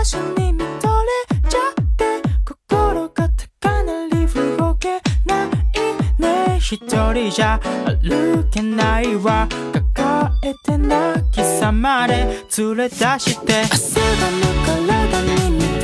場所に見とれちゃって心が高鳴り動けないね。一人じゃ歩けないわ抱えて泣きさまで連れ出して汗ばむ体に見